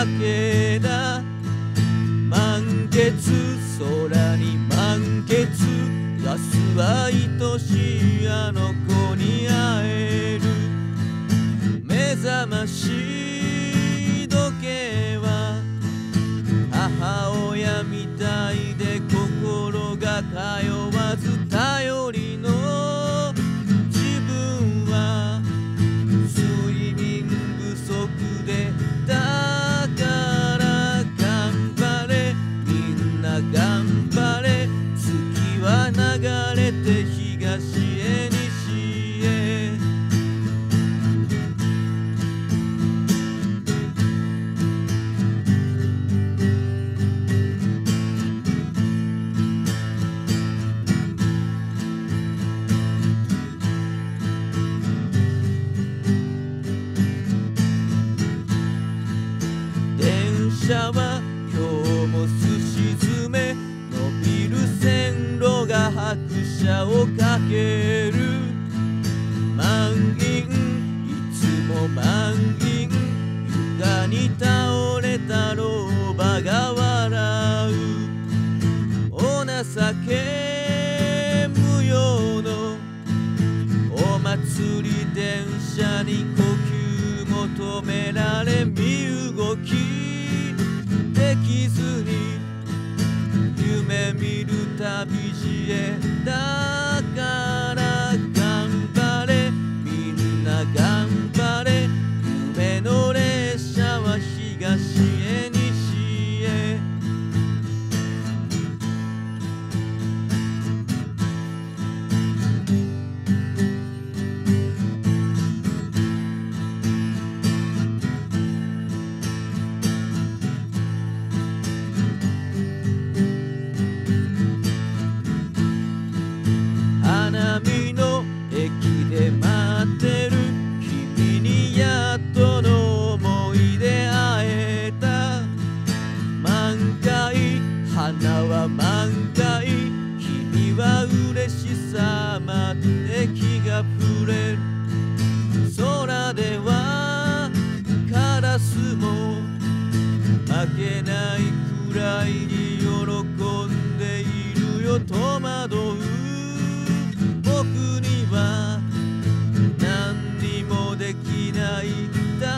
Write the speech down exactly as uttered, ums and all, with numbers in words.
だけだ。満月空に満月、明日は愛しいあの子に会える。目覚まし時計は母親みたいで心が通わず頼りの自分は睡眠不足で、だから頑張れみんな頑張れ。月は流れて東へ西へ。電車は今日もすし詰め、伸びる線路が拍車をかける。満員いつも満員、床に倒れた老婆が笑う。お情け無用のお祭り電車に呼吸求められ、身動きできずに夢見る旅路へ。だから頑張れみんな頑張れ。夢の列車は東へ西へ。花見の駅で待ってる君にやっとの思い出会えた。満開花は満開、君は嬉しさ待って気が触れる。空ではカラスも負けないくらいに喜んでいるよ。戸惑う僕には何にもできない。だ